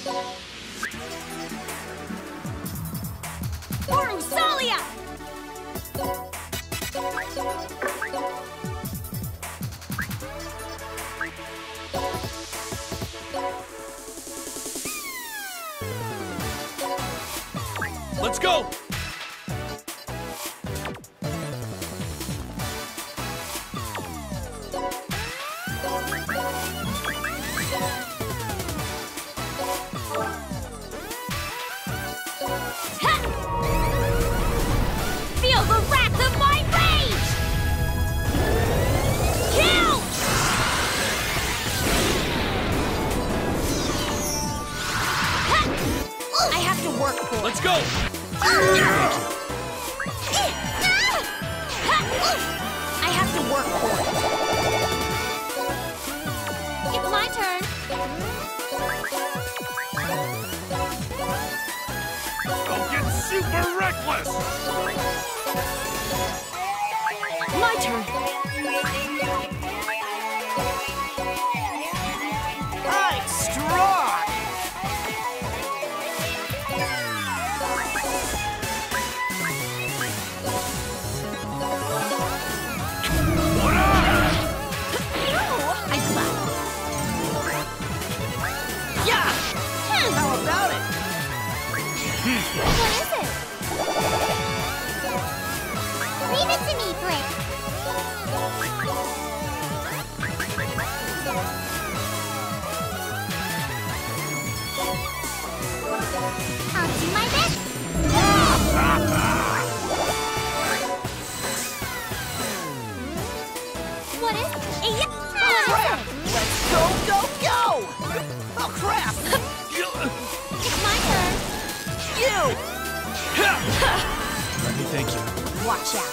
For Usalia! Let's go! Feel the wrath of my rage! Kill! I have to work for it. Let's go! I have to work for it. It's my turn. Don't get super reckless! My turn. I'm strong! What up? I slap. Yeah! How about it? What is it? Leave it to me, Blink. I'll do my best. What is it? What is it? Let's go, go, go! Oh, crap! It's my turn. You! Let me thank you. Watch out.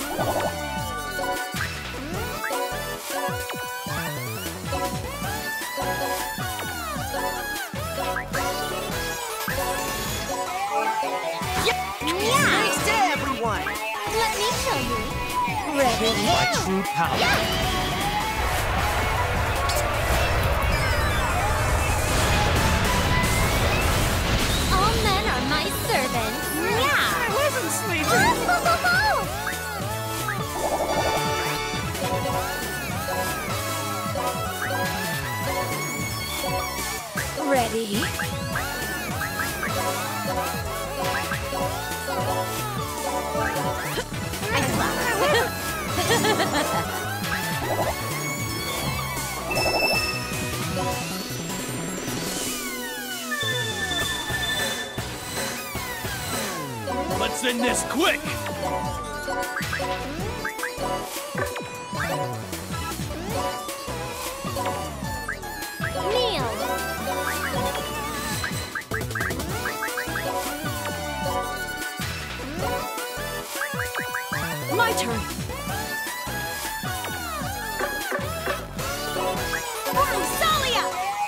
Yeah. Thanks to everyone! Let me show you. Ready? My true power. All men are my servants. Yeah. I wasn't sleeping! Ready? Let's end this quick! Kneel. My turn. For Usalia!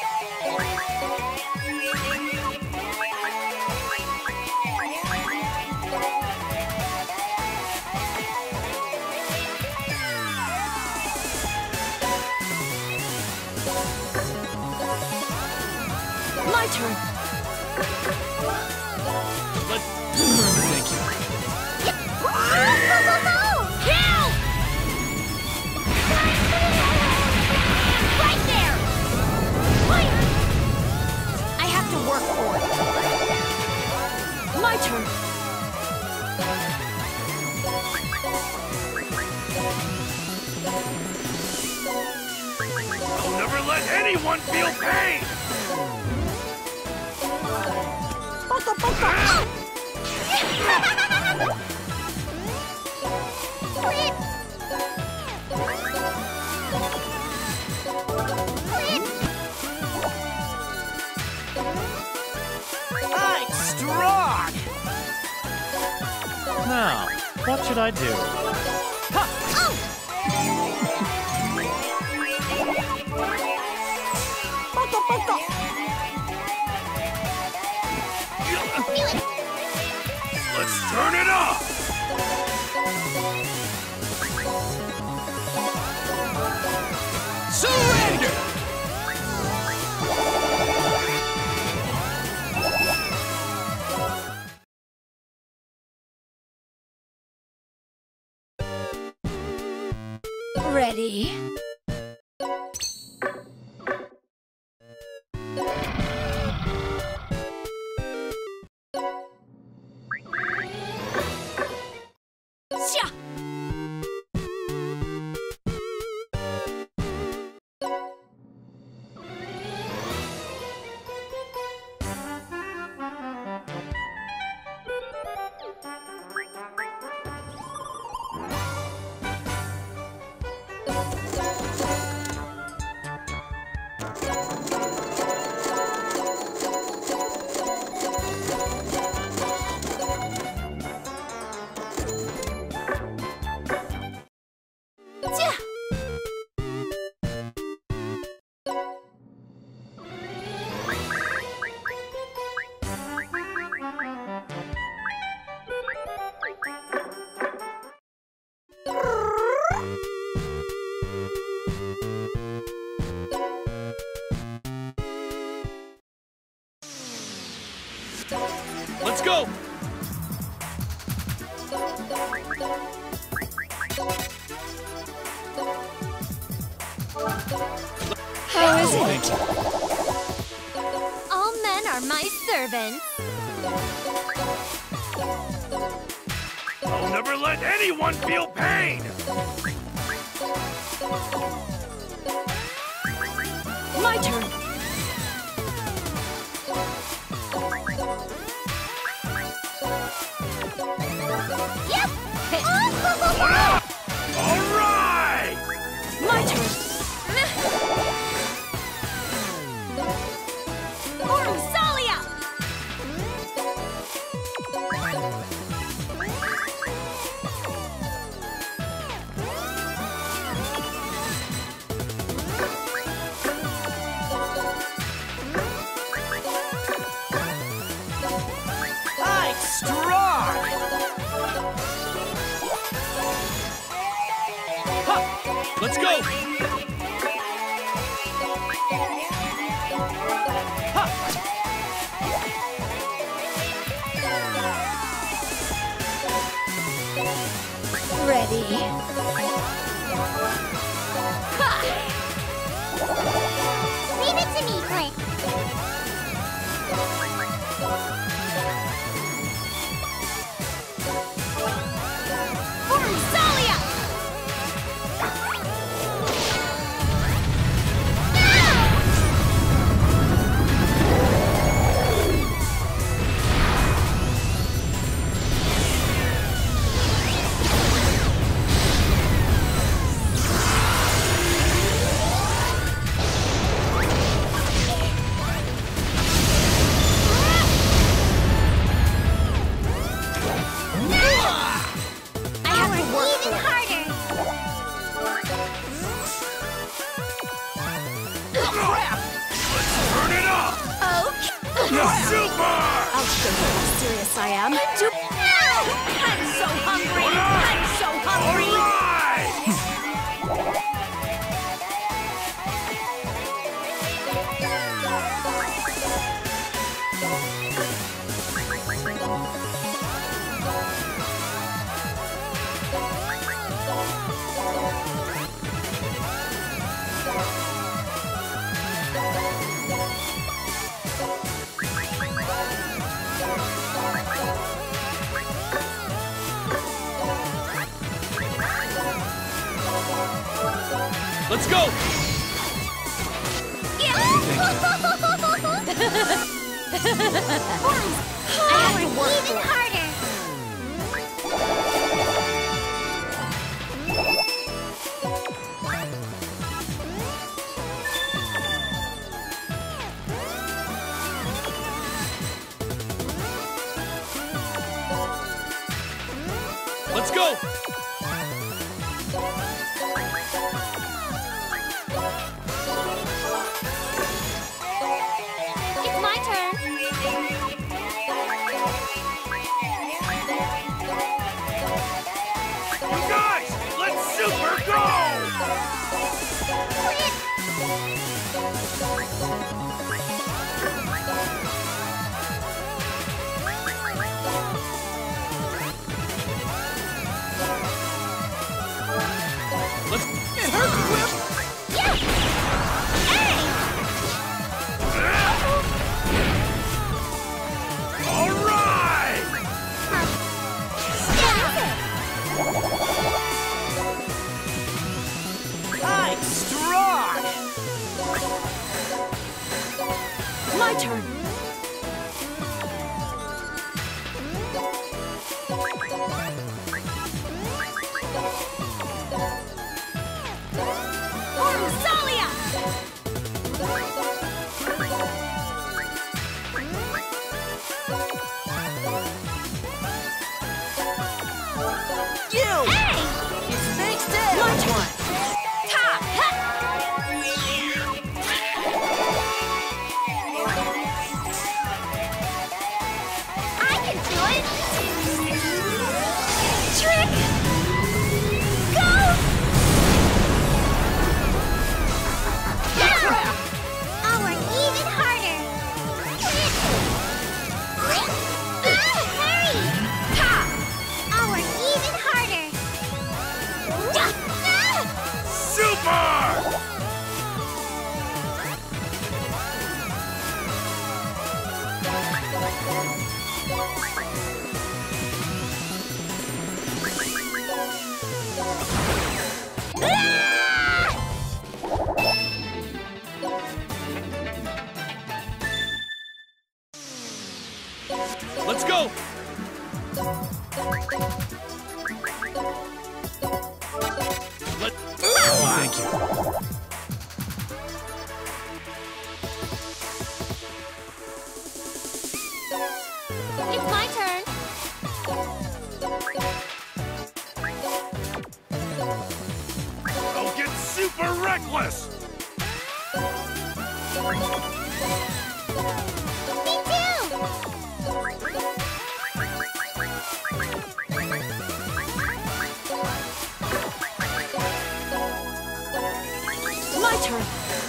My turn. Thank you. Kill! Right there! Fire! I have to work for it. My turn. I'll never let anyone feel pain! I'm strong! Now, what should I do? Let's turn it up! Surrender! Ready? Sha! Let's go! How is it? Thank you. All men are my servants. I'll never let anyone feel pain! My turn. Yep. All right! My turn. Ormsalia! I'm strong! Let's go! Ready? Ha! Leave it to me, Clint. Ormsalia! I have to work even harder. Turn it up! Okay. Super! I'll show you how serious I am. I'm so hungry. I'm so hungry. All right! Let's go! I have to work even harder. Let's go! It's my turn. You guys, let's super go! My turn. Ormusalia! You! Hey! It stinks to everyone! Ta! Ha! I can do it! Trick! Go! Yeah! Oh, we're even harder! Hurry! Ta! Oh, we're even harder! Super! Let's go! Thank you. It's my turn. I'll get super reckless! Me too! My turn.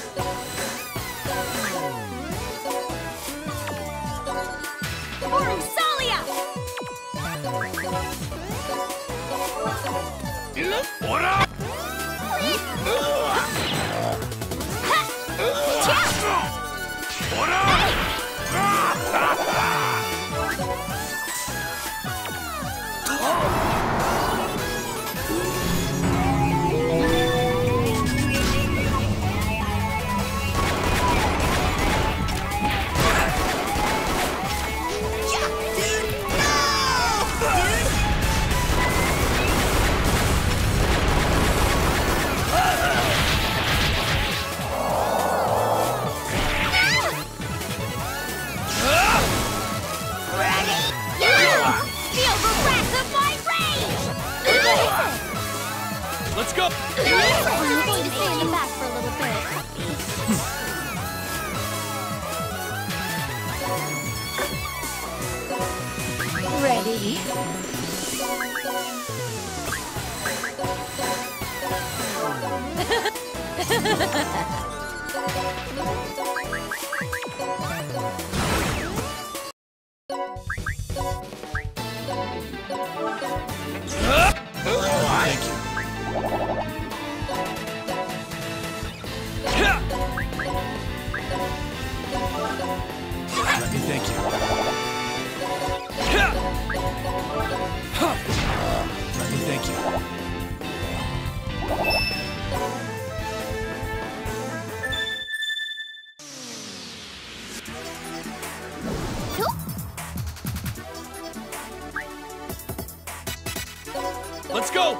Ormusalia! What up? What up? Yeah, dude! No! Dude! Ready? Yeah! Feel the wrath of my rage! Let's go! I'm going to stay in the back for a little bit. Ready? Thank you. Let me thank you. Let me thank you. Let's go!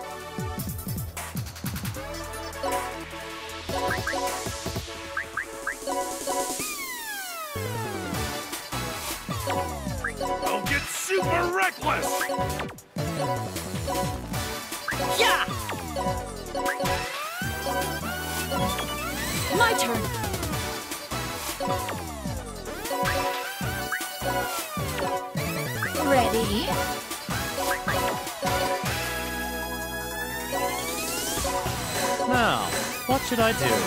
I'll get super reckless! Yeah! My turn. Ready? Now, what should I do?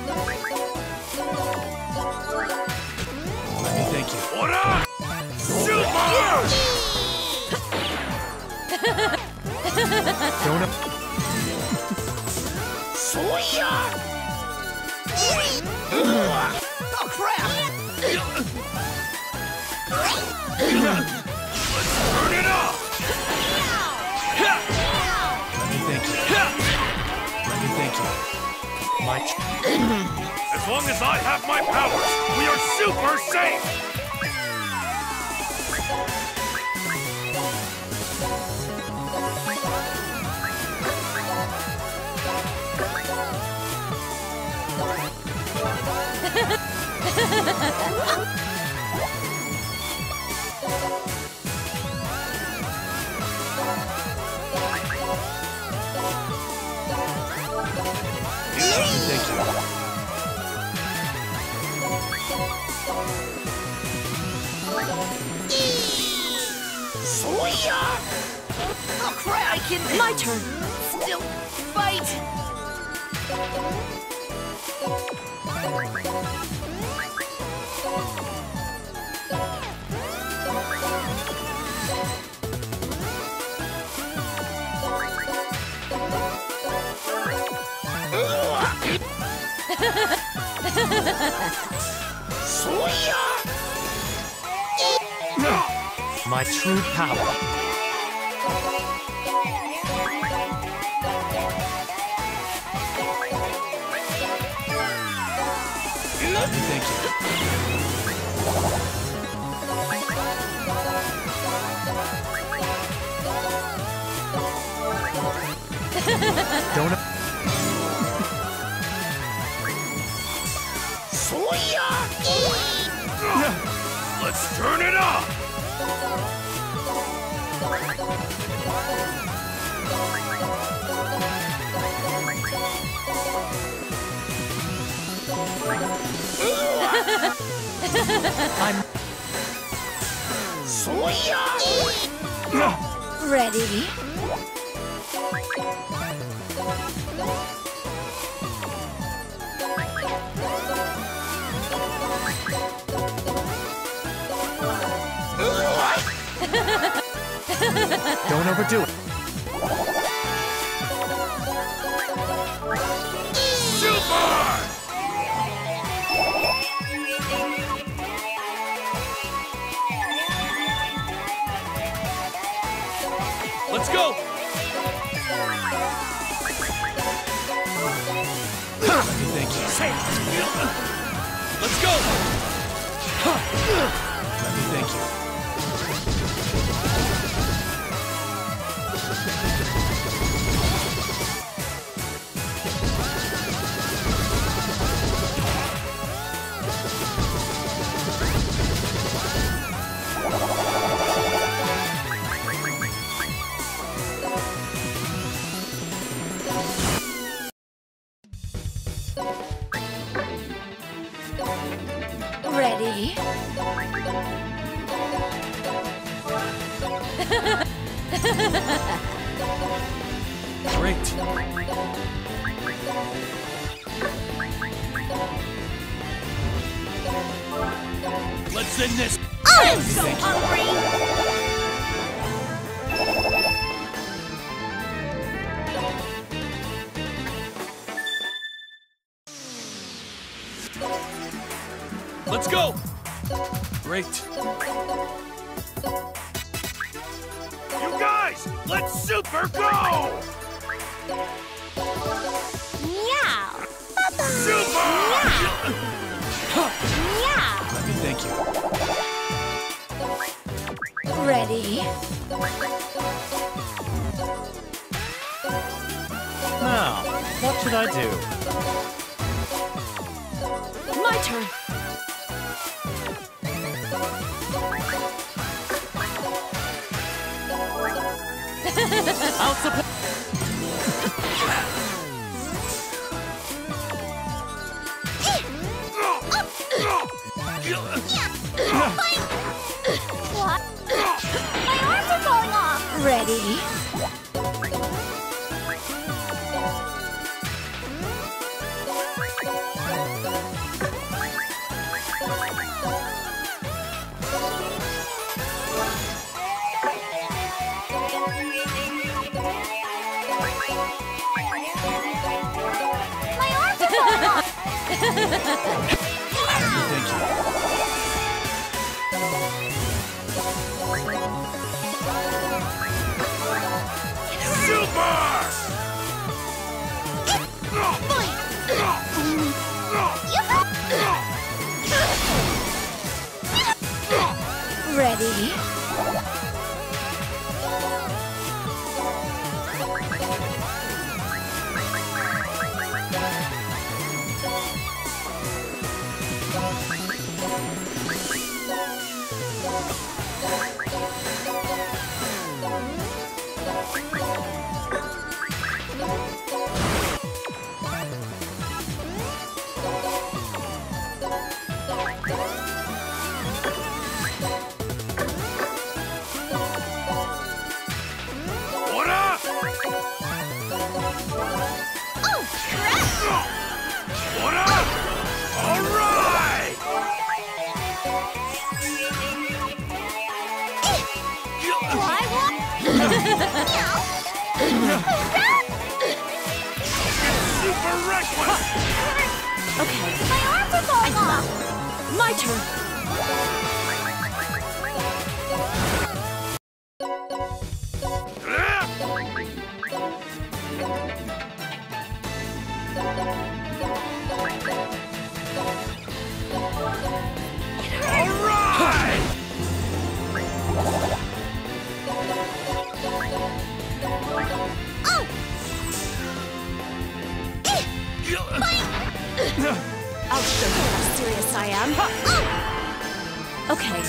Let me thank you. What up? Super! Don't Oh, crap! Let's turn it up! Let me thank you. Let me thank you. My As long as I have my powers, we are super safe! Thank you. Oh crap! I can. My turn. Still fight. My true power. Thank you. Don't. Let's turn it up! I'm Ready? Don't overdo it. Super! Let's go! Thank you. Let's go! Thank you. Ready? Great. Let's end this! I'm so hungry! Let's go! Great. You guys, let's super go! Meow! Super! Meow! Thank you. Ready? Now, what should I do? My turn. I'll support. What? My arms are falling off! Ready? My arms are falling off! Thank you. Super! Super reckless! Okay. My arms are falling off! My turn! Alright! Oh! I'll show you how serious I am. Oh! Okay.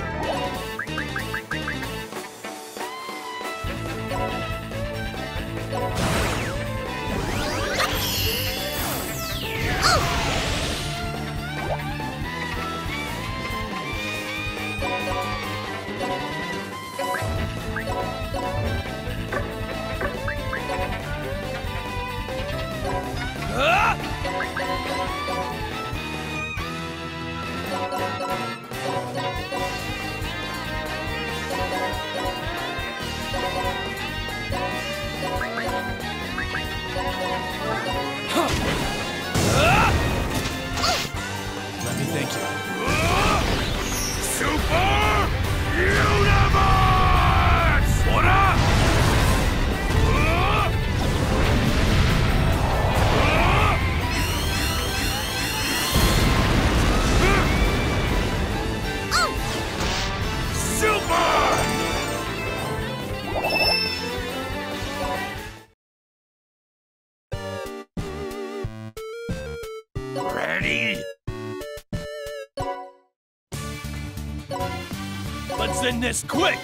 Let me thank you. Super Universe! What up? Super! Ready? Let's end this quick!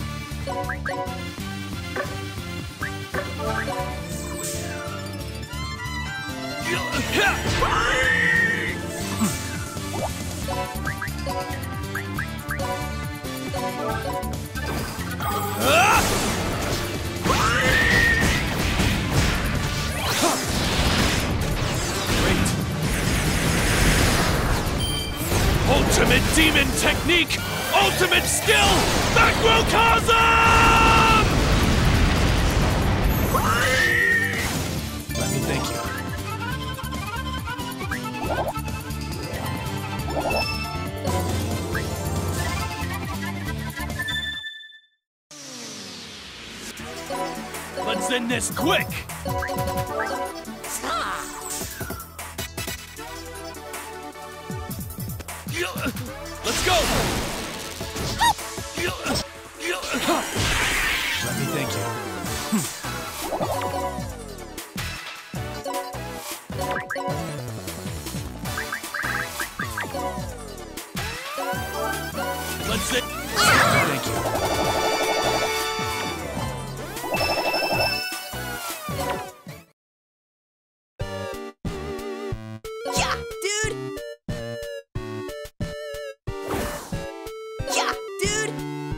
Ultimate demon technique! Ultimate skill! Macrocosm! Let me thank you. Let's end this quick! Let's go! Let me thank you. Let's sit. Thank you. Yeah, dude! Yeah, dude!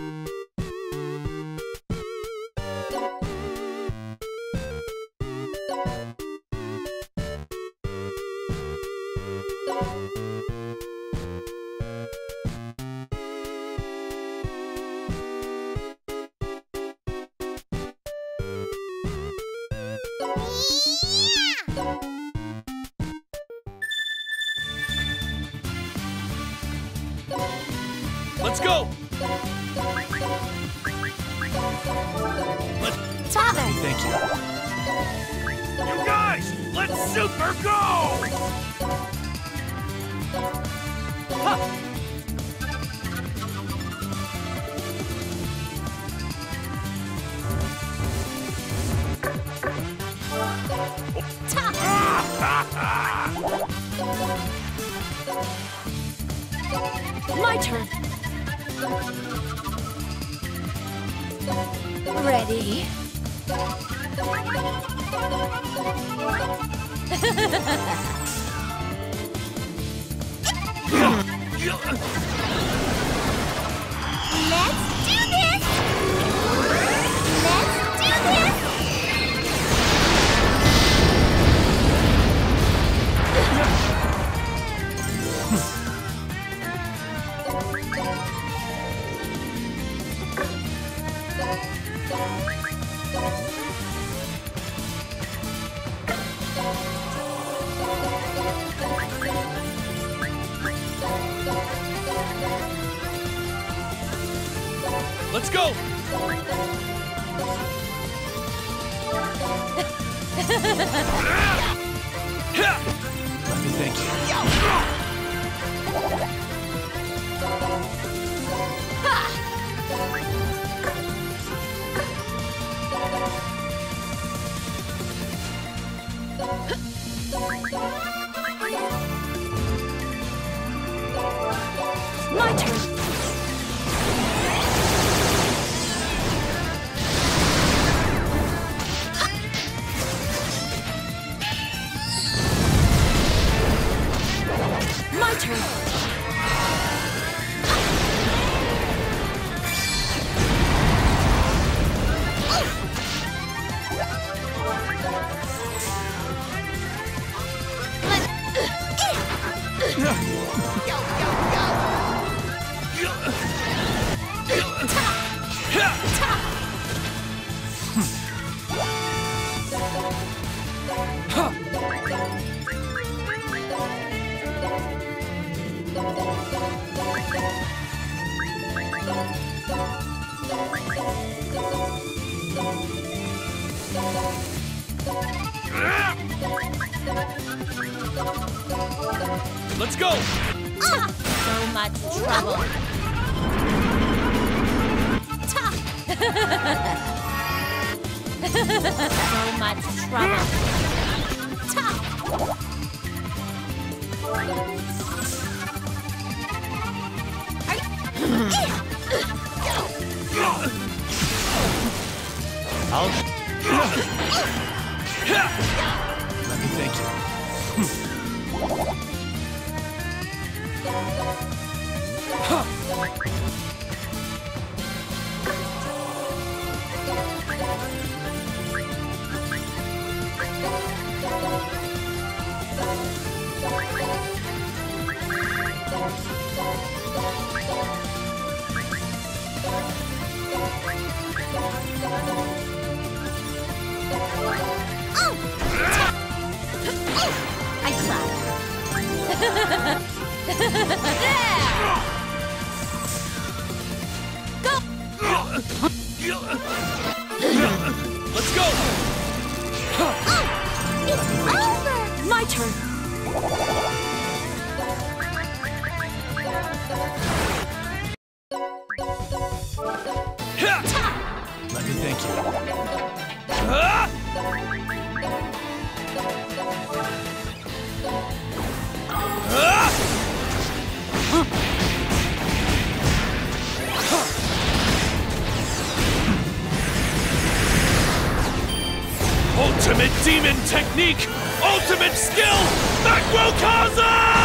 Let's go! Father! Thank you. You guys, let's super go! My turn. Ready? Let's do this! Let's do this! Let me thank you. My turn. My turn. Let's go! So much trouble. So much trouble. I'll... Let me thank you. I clap. Let's go! It's over. My turn. Let me thank you. Ultimate demon technique! Ultimate skill! Macrocosm!